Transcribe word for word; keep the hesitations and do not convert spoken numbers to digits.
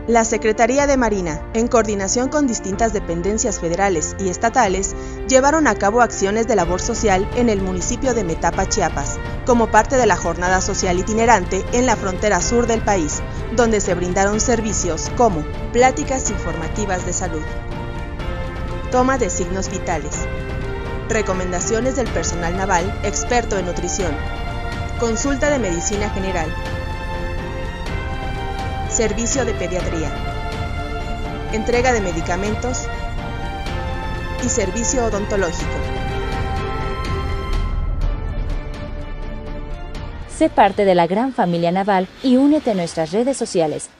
La Secretaría de Marina, en coordinación con distintas dependencias federales y estatales, llevaron a cabo acciones de labor social en el municipio de Metapa, Chiapas, como parte de la jornada social itinerante en la frontera sur del país, donde se brindaron servicios como pláticas informativas de salud, toma de signos vitales, recomendaciones del personal naval experto en nutrición, consulta de medicina general, servicio de pediatría, entrega de medicamentos y servicio odontológico. Sé parte de la gran familia naval y únete a nuestras redes sociales.